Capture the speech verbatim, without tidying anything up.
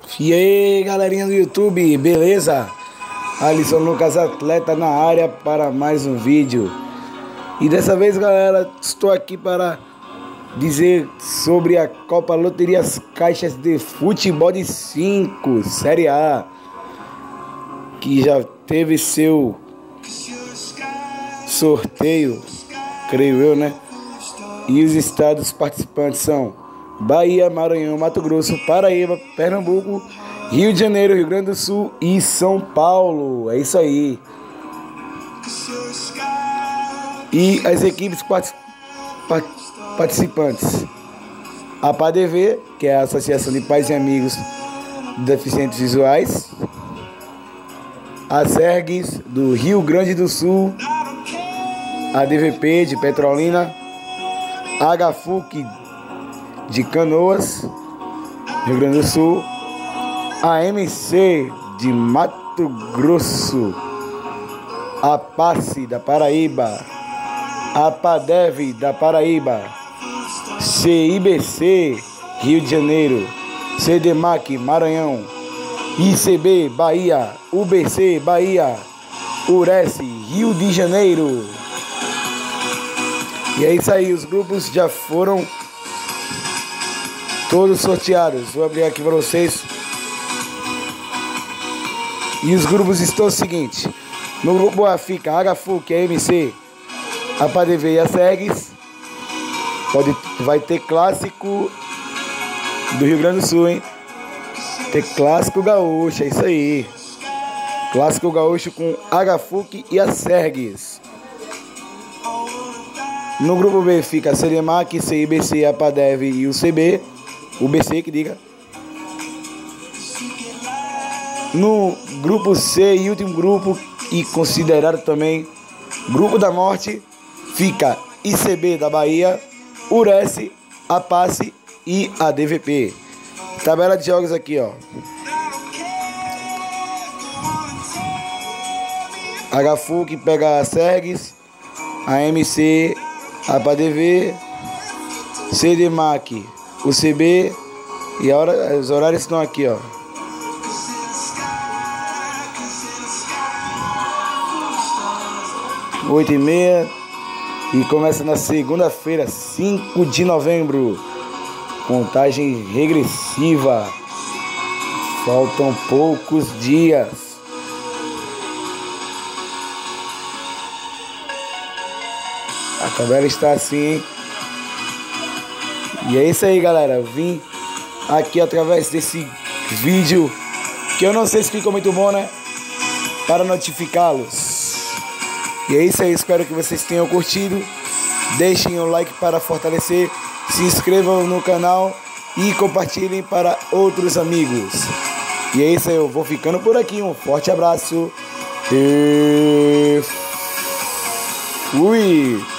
E aí, galerinha do YouTube, beleza? Alisson Lucas, atleta na área para mais um vídeo. E dessa vez, galera, estou aqui para dizer sobre a Copa Loterias Caixas de Futebol de cinco, Série A, que já teve seu sorteio, creio eu, né? E os estados participantes são Bahia, Maranhão, Mato Grosso, Paraíba, Pernambuco, Rio de Janeiro, Rio Grande do Sul e São Paulo. É isso aí. E as equipes participantes: a P A D V, que é a Associação de Pais e Amigos de Deficientes Visuais; a SERGS do Rio Grande do Sul; a D V P de Petrolina; a H F U C de Canoas, Rio Grande do Sul; a M C de Mato Grosso; a PASSE da Paraíba; a PADEV da Paraíba; C I B C Rio de Janeiro; CEDEMAC Maranhão; I C B Bahia; U B C Bahia; URES Rio de Janeiro. E é isso aí, os grupos já foram todos sorteados. Vou abrir aqui para vocês. E os grupos estão o seguinte: no grupo A fica a H F U C, a M C, a P A D V e a SERGS. Pode, vai ter clássico do Rio Grande do Sul, hein? Ter clássico gaúcho, é isso aí. Clássico gaúcho com a H F U C e a SERGS. No grupo B fica a CEDEMAC, C I B C, a PADEV e o C B. O B C que diga. No grupo C e último grupo, e considerado também grupo da morte, fica I C B da Bahia, URES, a PASSE e a D V P. Tabela de jogos aqui, ó. H F U C pega a SERGS, a M C, a P A D V, CEDEMAC, o C B, e a hora, os horários estão aqui, ó. oito e meia, e começa na segunda-feira, cinco de novembro. Contagem regressiva. Faltam poucos dias. A tabela está assim, hein? E é isso aí, galera. Eu vim aqui através desse vídeo, que eu não sei se ficou muito bom, né? Para notificá-los. E é isso aí, espero que vocês tenham curtido. Deixem o like para fortalecer. Se inscrevam no canal e compartilhem para outros amigos. E é isso aí, eu vou ficando por aqui. Um forte abraço e fui!